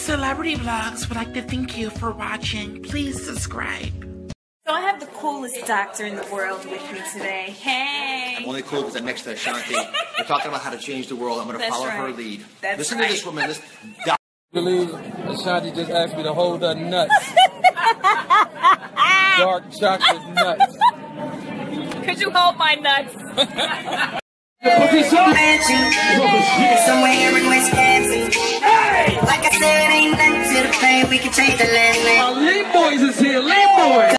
Celebrity Vlogs would like to thank you for watching. Please subscribe. So I have the coolest doctor in the world with me today. Hey! I'm only cool because I'm next to Ashanti. We're talking about how to change the world. I'm going to follow her lead. Listen to this woman. I believe Ashanti just asked me to hold her nuts. Dark chocolate nuts. Could you hold my nuts? Somewhere in Wisconsin. Like I said, ain't nothing to the pain. We can change the land. Our lead boys is here, lead boys.